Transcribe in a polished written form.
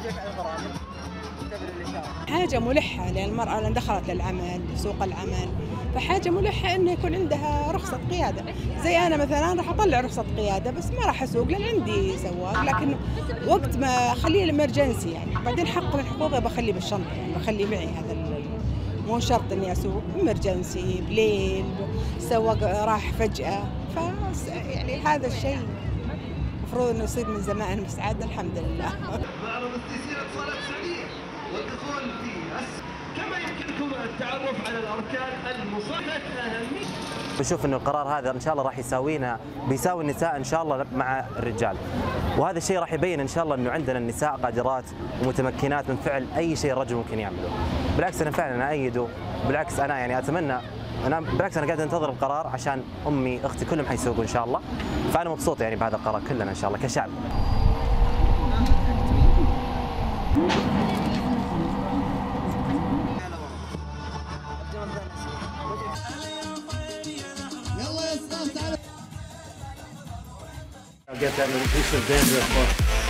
حاجة ملحة للمرأة لأن دخلت للعمل سوق العمل، فحاجة ملحة إنه يكون عندها رخصة قيادة. زي أنا مثلا راح أطلع رخصة قيادة بس ما راح أسوق لأن عندي سواق، لكن وقت ما أخليه الإمرجنسي يعني. بعدين حق من حقوقي بخليه بالشنطة يعني، بخليه معي هذا مو شرط إني أسوق إمرجنسي بليل، سواق راح فجأة. يعني هذا الشيء المفروض إنه يصير من زمان بس عاد الحمد لله. والدخول في كما يمكنكم التعرف على الاركان المصاحبه اهميه. بشوف انه القرار هذا ان شاء الله راح بيساوي النساء ان شاء الله مع الرجال، وهذا الشيء راح يبين ان شاء الله انه عندنا النساء قادرات ومتمكنات من فعل اي شيء الرجل ممكن يعمله. بالعكس انا فعلا ايده، بالعكس انا يعني اتمنى، بالعكس انا قاعد انتظر القرار عشان امي اختي كلهم حيسوقوا ان شاء الله، فانا مبسوط يعني بهذا القرار كلنا ان شاء الله كشعب. Get that little piece of bandwidth.